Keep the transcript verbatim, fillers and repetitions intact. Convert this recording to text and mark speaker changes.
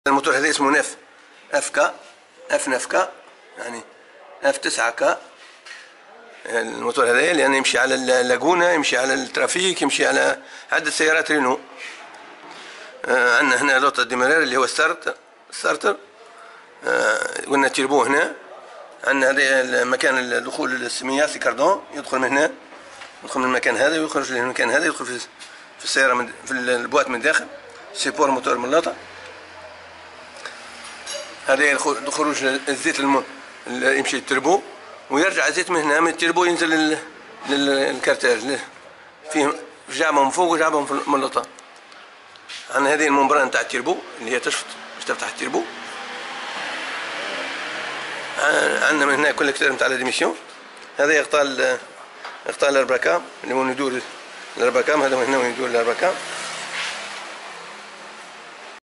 Speaker 1: الموتور هذا اسمه نف اف كا اف نف كا يعني اف تسعة كا. الموتور هذا لأنه يمشي على اللاجونة، يمشي على الترافيك، يمشي على عدة سيارات رينو. آه عندنا هنا لوطة ديميرير اللي هو ستارت ستارتر. آه قلنا تيربو هنا. عندنا هذا مكان الدخول السمياسي كاردون، يدخل من هنا، يدخل من المكان هذا ويخرج من المكان هذا، يدخل في في السيارة من في البوات من الداخل. سيبور موتور من اللوطة. هذا خروج الزيت الم... يمشي للتربو ويرجع الزيت من هنا من التربو ينزل لل... للكارتاج. فيه جعبه من فوق وجعبه من اللوطة. عندنا هذه الممبران تاع التربو اللي هي تشفط باش تفتح التربو. عندنا من هنا كولكتور نتاع لاديميسيون. هذا يغطى ال... يغطى الارباكام اللي هو يدور الارباكام. هذا من هنا وين يدور الارباكام.